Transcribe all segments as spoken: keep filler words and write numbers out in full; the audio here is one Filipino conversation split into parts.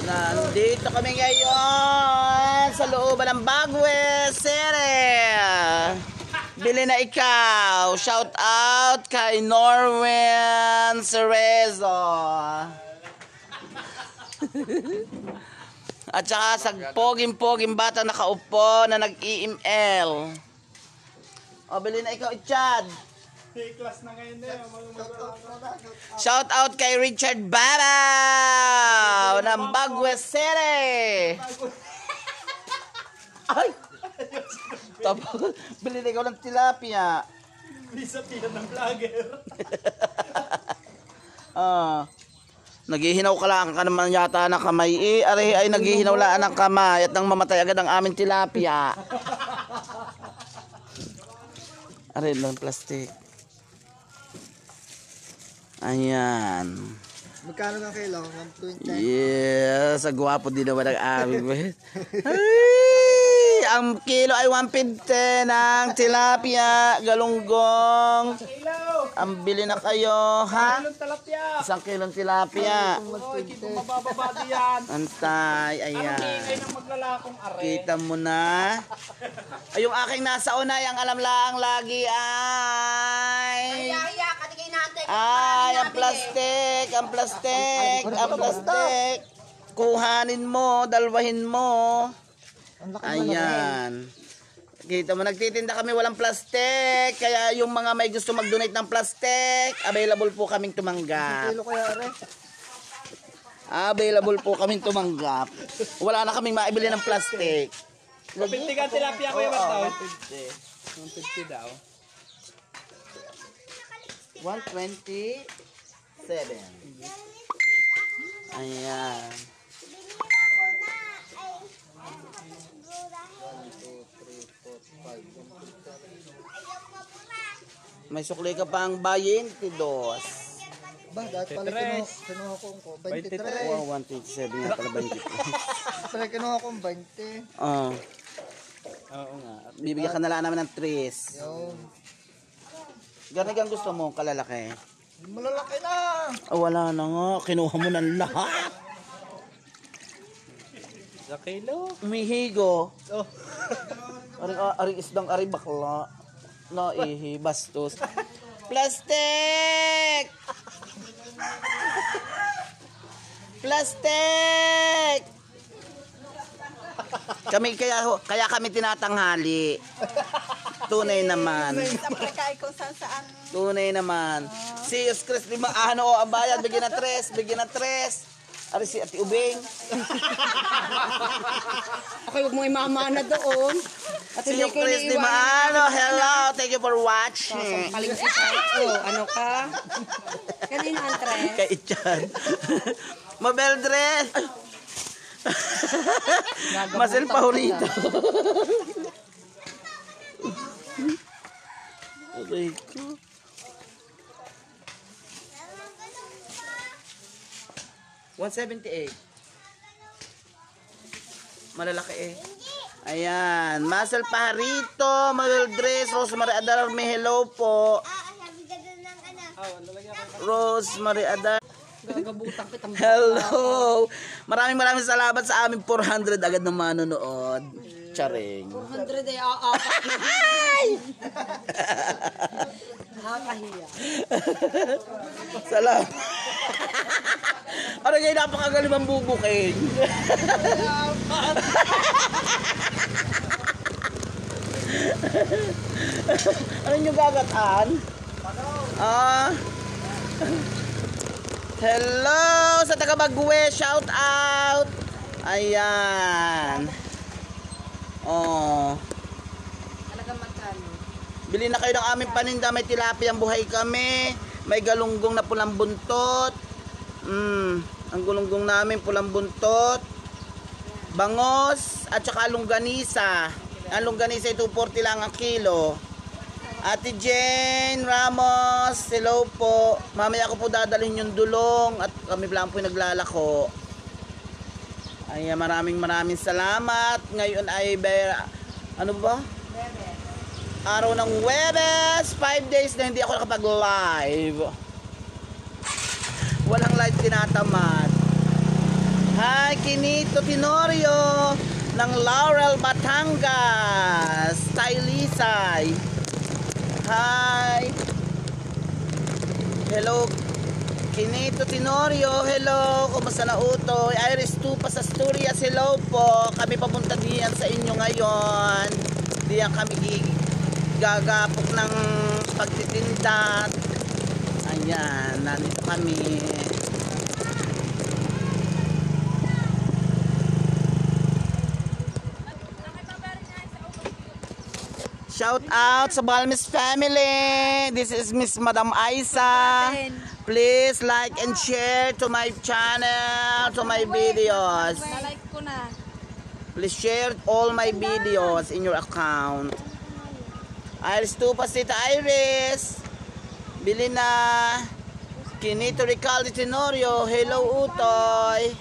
Nandito kami ngayon sa looban ng Bagwe City. Bili na ikaw. Shout out kay Norwin Cerezo. At saka sa poging-poging bata nakaupo na nag-I M L. O, bili na ikaw, Ichad. Class na ngayon na yun. Shout out kay Richard Babaw ng Bagwe City. Ay! Tapos, bili na ikaw ng tilapia. Lisa pila ng vlogger. Ah, naghihinaw ka lang ka naman yata ng kamay. Eh, aray ay naghihinaw lang ng kamay at nang mamatay agad ang aming tilapia. Aray lang plastic. Ayan. Magkano ng kilo? one twenty? Yes, ang gwapo din naman ang aming. Ay, ang kilo ay one fifty ng tilapia, galunggong. Ang bili na kayo, ha? Kilong tilapia. Isang kilong tilapia. Oh, hindi mo mabababa diyan. Antay, Ang ayan. ingay ng maglalakong are. Kita mo na. Ay, yung aking nasa una, yung alam lang lagi ay... Ay, ang plastic, ang plastic, ang plastic. Kuhanin mo, dalwahin mo. Ayan. Kita mo, nagtitinda kami walang plastic. Kaya yung mga may gusto mag-donate ng plastic, available po kaming tumanggap. Kilo kaya are. Available po kaming tumanggap. Wala na kaming maibili ng plastic. one fifty ka tilapia ko yung daw. one fifty. one fifty daw. one twenty-seven. Ayan. May sukli ka pang twenty-two. Ba, dahil pala kinuha, kinuha ko ko twenty-three. Wow, one twenty-seven nga pala twenty-two. Pala kinuha ko twenty. Oh, Oo nga. bibigyan ka na lang naman ng tres. Yung Ganun ang gusto mo, kalalaki. malalaki na. Oh, wala na nga. Kinuha mo ng lahat. Sa kilo. Umihigo. Oh. Aring, aring isdang ari bakla. Naihi, bastos. Plastic! Plastic! Kami kaya kaya kami tinatanghali. Tunay naman. Tunay naman. Si Jesus Christ, lima ano o ang bayad, bigyan na tres, bigyan na tres. Ari si Ate Ubing. Ako huwag mo imamana doon. At Si hindi Jesus ko Christ, iniiwanan lima ng ano. Hello, thank you for watching. Paling si oh, ano ka? Kanina ang tres. Kay Ichan. Mabel dress. Masel Paurito. Aray ko. one seventy-eight. Malalaki eh. Ayan. Masel Pajarito, Mabel Dress, Rosemary Adar, may hello po. Rosemary Adar. Gagabutang kitang Hello! Maraming maraming salamat sa aming four hundred agad na manonood. Charing. four hundred ay aapat na. Nakakahiya. Salamat. Ano ngayon, napakagaling ang bubuking. Ano yung gagataan? Ah. Hello sa taga Bagwe, shout out. Ayan. Oh. Talagang magkano? Bili na kayo ng aming paninda, may tilapia ang buhay kami, may galunggong na pulang buntot. Mm, ang galunggong namin pulang buntot. Bangos at saka longganisa. Ang longganisa ay two forty lang ang kilo. Ate Jane Ramos, hello po. Mamaya ko po dadalhin yung dulong at kami lang po yung naglalako. Ay, maraming maraming salamat. Ngayon ay ano ba? Araw ng Huwebes, five days na hindi ako nakapag-live. Walang live tinatamad. Hi, Kinito Tenorio ng Laurel, Batangas. Stylisay. Hi. Hello, Kinito Tenorio. Hello, kumusta na utoy? Iris Tupas Asturias. Hello po. Kami papunta diyan sa inyo ngayon. Diyan kami gagapok ng pagtitinda. Ayan, nandito kami. Shout out sa Balmis family. This is Miss Madam Aisa. Please like and share to my channel, to my videos. Like ko na. Please share all my videos in your account. Iris Tupas, Tita Iris. Bili na. Kinito Ricaldi Tenorio. Hello, Utoy.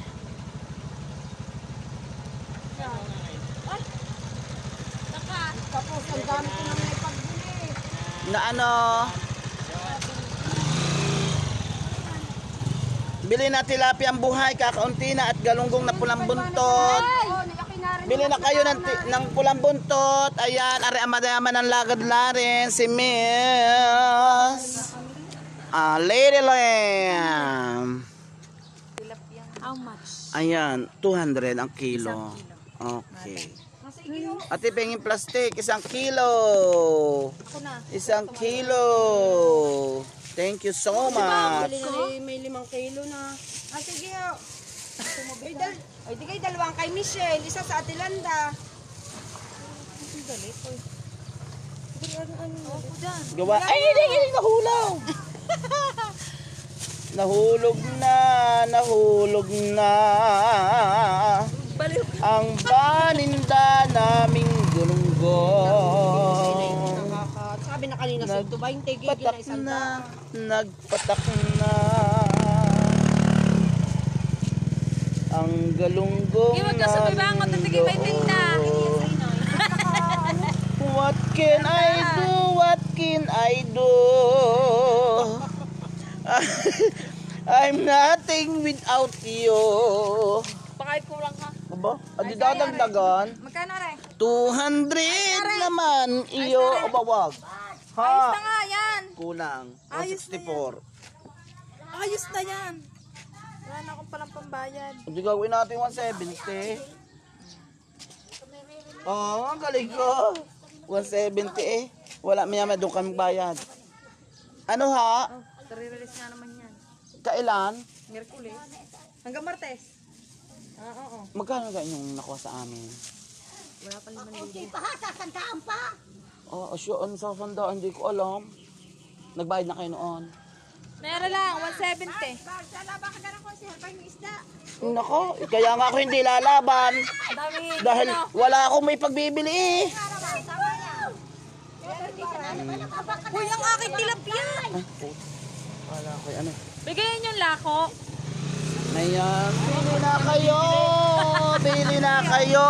Tapos ang dami ko nang may pagbili. Na ano? Bili na tilapia ang buhay, kakaunti na at galunggong na pulang buntot. Bili na kayo ng, ng pulang buntot. Ayan, ari amadama ng lagad la rin si Miss ah, Lady Lamb. How much? Ayan, two hundred ang kilo. Okay. Ate, pengin plastic, isang kilo. Isang kilo. Thank you so much. May, may limang kilo na. Ah, sige ho. Ay, dal ay, di kayo dalawang kay Michelle. Isa sa Atilanda. Ang dali ko. Gawa. Ay, hindi, hindi, nahulog. Nahulog na, nahulog na. Baliw. Ang paninda naming gulunggong. Sabi na kanina sa ito, twenty gig na Patak isang na, nagpatak na. Ang galunggong Iwag ka sa bibangon, tatigay pa yung tinda. What can I do? What can I do? I'm nothing without you. Baka kulang ka. Aba, adi dadagdagan. Magkano rin? two hundred naman iyo. Aba, wag. Ayos na Ha? nga yan. Kulang. one Ayos na sixty-four. Ayos na yan. Wala na akong palang pambayad. Hindi gawin natin one seventy. Oo, oh, ang galing ko. one seventy eh. Wala, maya doon kami bayad. Ano ha? Oh, re-release nga naman yan. Kailan? Merkulis. Hanggang Martes. Ah, oo. Magkano ganyan yung nakuha sa amin? Wala pa naman yung Hindi pa ha, sasandaan pa. Oh, asyo, ano sa sandaan? Hindi ko alam. Nagbayad na kayo noon. Meron lang, one seventy. Sala, baka ganang konsehal pa yung isda. Nako, kaya nga ako hindi lalaban. Dami. Dahil wala akong may pagbibili eh. Uy, ang aking tilapia. Wala ko ano. Bigayin yung lako. Ayan, bili na kayo. Bili na kayo.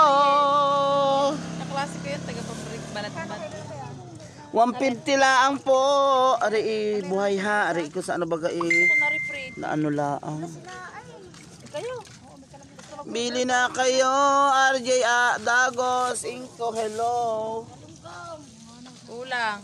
Naklase ko yun, taga-pabrik, balat-balat. one fifty laang po. Ari eh, buhay ha. Ari ko sa ano baga eh. Ako na-refresh. Na ano laang. Kayo. Bili na kayo. R J A, Dagos, Inko, hello. Kulang.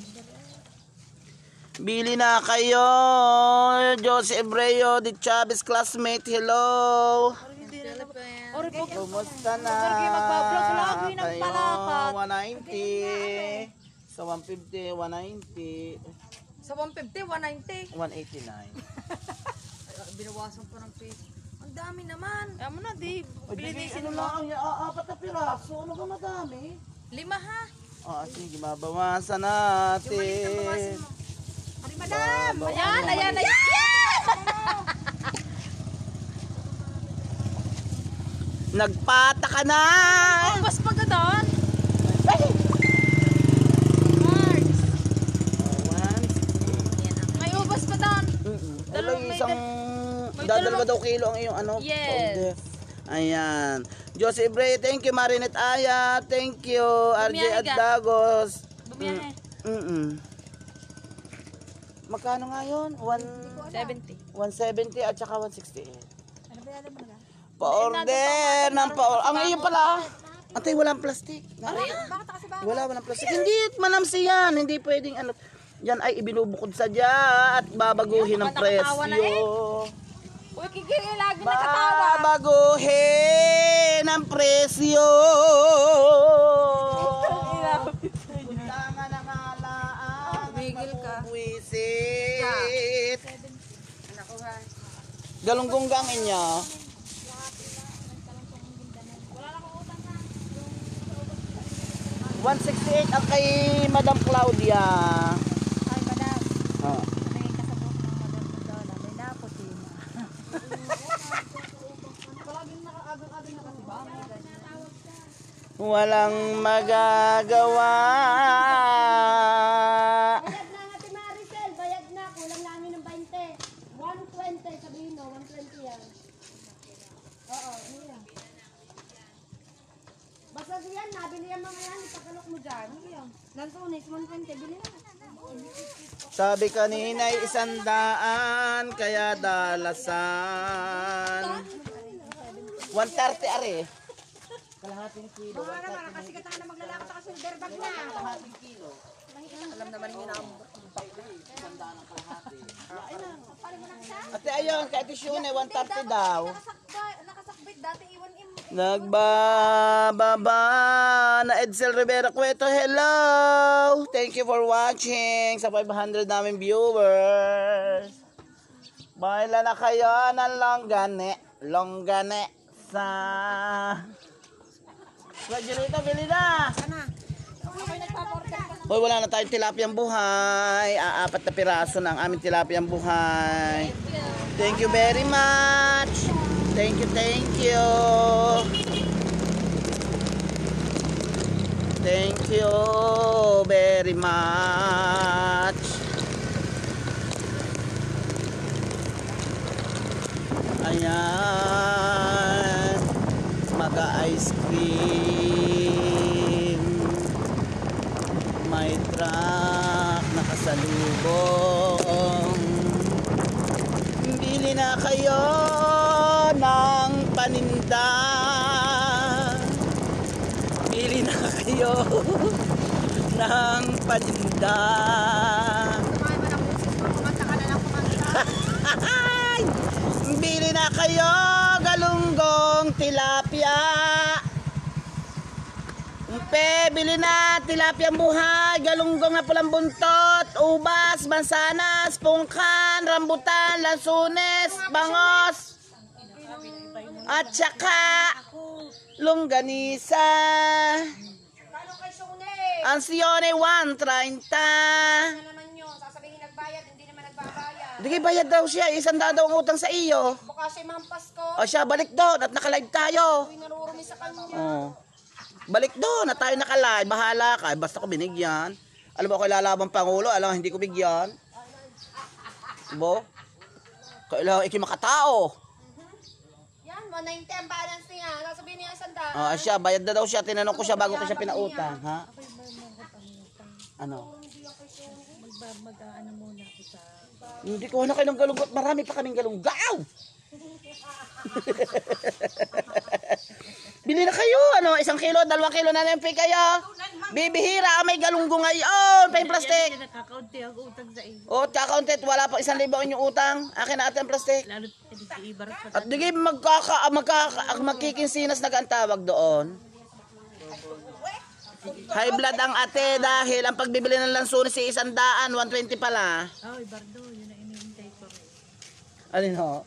Bili na kayo. Jose Ebreo, di Chavez classmate, hello. Ori po. Kumusta na? Porque magbablog lagi ng Kayo, palakat. one ninety. Sa one fifty, one ninety. Sa one fifty, one ninety. one eighty-nine. Binawasan pa ng face. Ang dami naman. Kaya mo na, di. O di, Bilinisin ano mo. lang, ah, apat na piraso. Ano ba madami? Lima ha. Ah, sige, mabawasan natin. Ari madam. Ayan, ayan, ayan. Nagpata ka na! Ubas pa ka doon. One. May ubas pa doon. Dalawang Dalawang may isang... may Dadalawa dalawang- daw kilo ang iyong ano? Yes. powder. Ayan. Jose Ebreo, thank you. Marinette Aya, thank you. R J Bumiyahe at ka. Dagos. Bumiyahe. Mm-mm. Magkano nga yun? One- seventy. one seventy at saka one sixty-eight. Ano ba yan mo na? Pa-order ng pa Ang iyo pala. Antay, walang plastic. Bakit kasi ba? Wala, walang plastic. Hindi, manamsi yan. Hindi pwedeng ano. Yan ay ibinubukod sa dya at babaguhin ang Nakakatawa na presyo. Uy, kikiri lagi nakatawa. Babaguhin ang presyo. Kailangan ng halaan. Bigil ka. Buwisit. Galunggong gangin niya. one sixty-eight ang kay Madam Claudia. Ay, madam. Oh. May kasabot ng madam na dola. May naputin. Walang magagawa. Bayad na nga si Maricel, bayad na. Kulang namin ng twenty. one twenty, sabihin mo, one twenty yan. Oo, ano yan? Basta yan, nabili yung mga yan, itakalok mo dyan. Ano yan? Lansunis, one twenty, bili na. Sabi kanina ay isang daan, kaya dalasan. one thirty are. Kalahating kilo. Mga naman, nakasikat na maglalakot sa silver bag na. Kalahating kilo. Alam naman niyo na ang Ate ayun, kay Ate Shune, one thirty daw. nakasakbit dati iwan im. Nagbababa na Edsel Rivera Cueto. Hello! Thank you for watching sa five hundred namin viewers. Baila na kayo ng longgane. Longgane sa... Graduate, bili na! Boy, wala na tayong tilapiyang buhay. Aapat na piraso ng aming tilapiyang buhay. Thank you very much. Thank you, thank you. Thank you very much. Ayan. Maga-ice cream. May truck nakasalubong. Bili na kayo ng paninda. Bili na kayo ng paninda. Bili na kayo galunggong tilapia. Umpe, bili na tilapia buhay, galunggong na pulang buntot, ubas, mansanas, pungkan, rambutan, lansunes, bangos, at saka longganisa. Kano kay Shone? Ansione one thirty. Ano naman yun? Sasabihin nagbayad, hindi naman nagbabayad. Hindi bayad daw siya, isang daw ang utang sa iyo. Bukas ay mampas ko. O siya, balik doon at nakalive tayo. Uy, narurumi sa kanya. Oh. Balik doon na tayo nakalive, bahala ka, basta ko binigyan. Alam mo, ako ilalabang Pangulo, alam mo, hindi ko bigyan. Bo? Kailangan iki makatao. Yan, one ninety ang balance niya. Sasabihin niya isang daan. Ah, siya, bayad na daw siya, tinanong ko siya bago ko siya pinautang, ha? Ano? Mag-ano muna ako sa... Hindi ko na kayo ng galunggot, marami pa kaming galunggaw. Bili na kayo, ano, isang kilo, dalawang kilo na lang kayo. Bibihira, may galunggong ngayon, pa yung plastic. Nakakaunti ang utang sa iyo. O, kakauntit, wala pa isang libo inyong utang. Akin na ate ang plastic. Lalo ibarat pa. At digay magkaka, magkaka, magkikinsinas nag-antawag doon. High blood ang ate dahil ang pagbibili ng lansunis si isang daan, one twenty pala. Oh, ibardo, yun ang inihintay ko. Alin ho?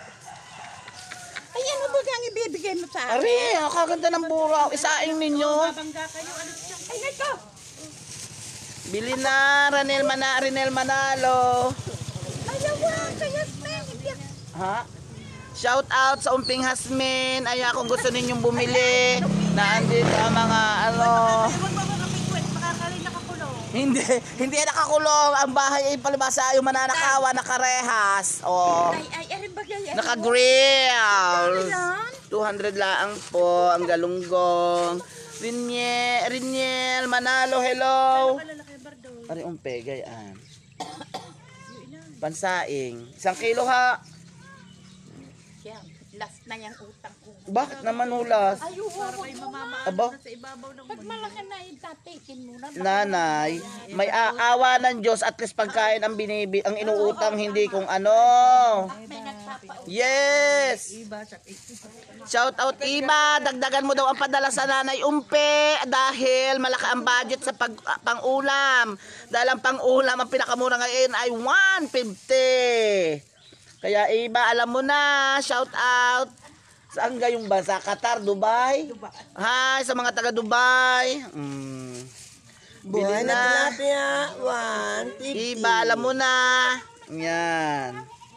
Ay, ano ba ang ibibigay mo sa Ari, ang kaganda ng buraw. Isaing ninyo. Bangga kayo, ano siya? Ay, nito! Bili na, Ranel, Mana, Ranel Manalo. Ayaw, kaya spend. Ha? Shout out sa Umping Hasmin. Ay, kung gusto ninyong bumili. Naandito ang mga ano. Huwag mo makapigwit, makakarin nakakulong. Hindi, hindi nakakulong. Ang bahay ay palibasa yung mananakawa, nakarehas. Oh. Ay, ay, ay, bagay. Naka-grill. two hundred lang po ang galunggong. Rinyel, Rinyel, Manalo, hello. Malalaki bardo. Ari umpe, gayaan. Pansaing. Isang kilo ha. Yan, last na yung utang ko. Bakit naman hulas? Para may mamamaan Aba? na sa ibabaw ng Pag malaki na yung tatikin muna. Nanay, may aawa ng Diyos at least pagkain ang binibi, ang inuutang hindi kung ano. May nagpapautang. Yes! Shout out Iba, dagdagan mo daw ang padala sa Nanay Umpe dahil malaki ang budget sa pag, ah, pang-ulam. Dahil ang pang-ulam ang pinakamura ngayon ay one fifty. Kaya Iba, alam mo na, shout out. Saan gayong bansa? Qatar, Dubai? Hi sa mga taga Dubai. Mm. Buhay na tilapia, one fifty. Iba, alam mo na. Yan.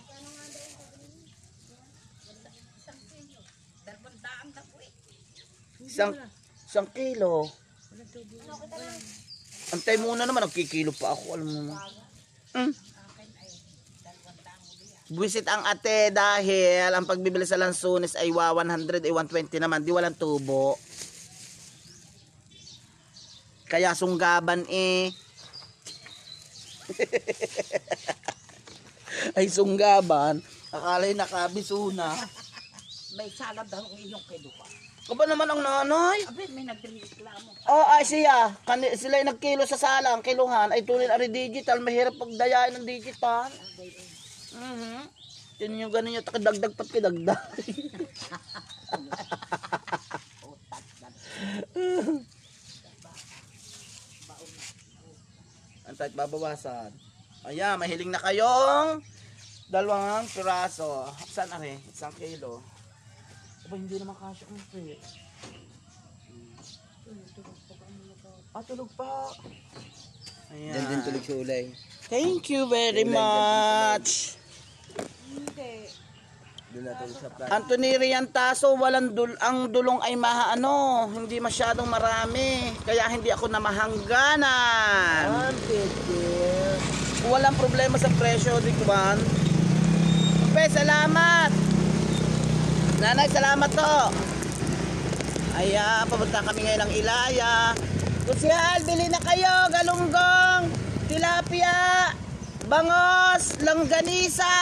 Isang, isang kilo. Antay muna naman, nagkikilo pa ako. Alam mo na. Hmm. Buwisit ang ate dahil ang pagbibili sa Lansunis ay one hundred ay one twenty naman. Di walang tubo. Kaya sunggaban eh. Ay sunggaban. Akala'y nakabisuna. May salad daw ang inyong kilupa. Kaba naman ang nanay. Abe, may nagreklamo. Oh, ay siya. Kani, sila yung nagkilo sa salang. Kiluhan. Ay tuloy ari digital. Mahirap pagdayain ng digital. Mhm. Yun yung ganun yung takadagdag pat kidagdag. Antay babawasan. Ayan, mahiling na kayong dalawang piraso. Saan are? Isang kilo. Aba, hindi naman kasya ang pre. Ah, tulog pa. Ayan. Diyan din tulog sa ulay. Thank you very much. Doon na tulog sa plato. Anthony Riantaso, walang dul ang dulong ay maano, hindi masyadong marami. Kaya hindi ako namahangganan. Walang problema sa presyo, Dikwan. Pe, salamat. Nanay, salamat to. Ayan, papunta kami ngayon ng Ilaya. Kusyal, bili na kayo, galunggong, tilapia, bangos, langganisa.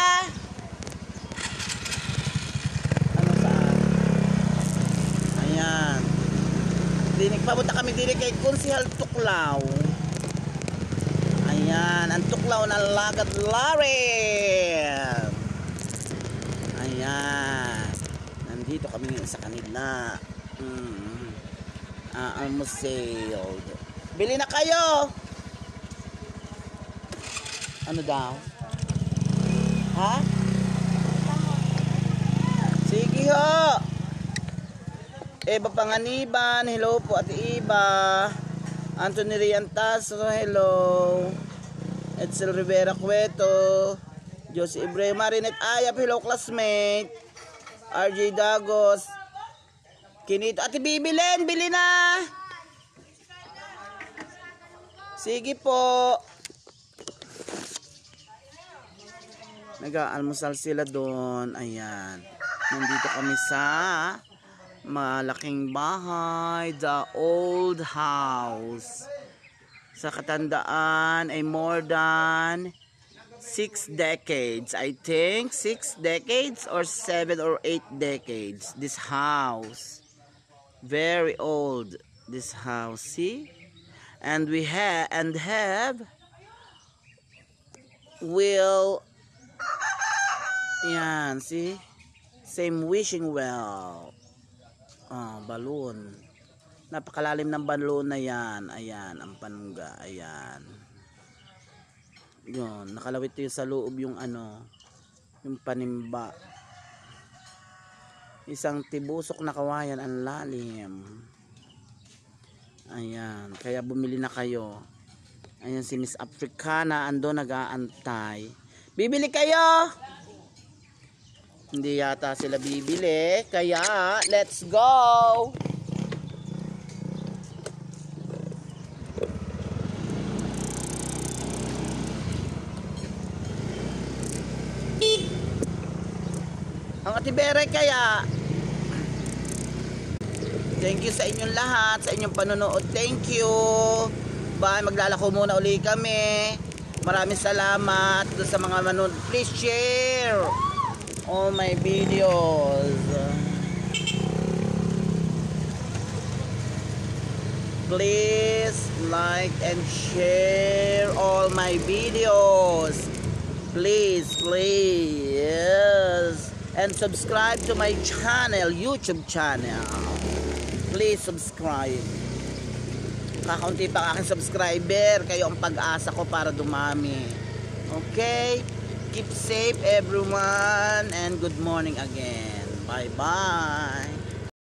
Ano saan? Ayan. Dinig, papunta kami dito kay Kunsihal Tuklaw. Ayan, ang tuklaw ng Lagat Laren. Ayan. Nandito kami ngayon sa kanila. Mm. Ah, ang museo. Bili na kayo. Ano daw? Ha? Sige ho. Eva Panganiban, hello po Ate Iba. Anthony Riantaso, hello. Edsel Rivera Cueto. Josie Ibrahim, Marinette Ayap, hello classmate. R J Dagos. Kinito, Ate Bibilen, bili na. Sige po. Nag-aalmusal sila doon. Ayan. Nandito kami sa malaking bahay, the old house. Sa katandaan ay more than six decades. I think six decades or seven or eight decades. This house. Very old. This house. See? And we have and have will yan, see? Same wishing well. Oh, balloon. Napakalalim ng balloon na yan. Ayan, ang panungga. Ayan. Yun, nakalawit yung sa loob yung ano, yung panimba. Isang tibusok na kawayan, ang lalim. Ayan, kaya bumili na kayo. Ayan si Miss Africana, ando nag-aantay. Bibili kayo! Hindi yata sila bibili, kaya let's go! Ang Ate Bere kaya. Thank you sa inyong lahat, sa inyong panonood. Thank you. Bye, maglalako muna uli kami. Maraming salamat sa mga manonood. Please share all my videos. please like and share all my videos. Please, please. Yes. And subscribe to my channel, YouTube channel. Please subscribe. Kakaunti pa aking subscriber. Kayo ang pag-asa ko para dumami. Okay? Keep safe everyone and good morning again. Bye-bye.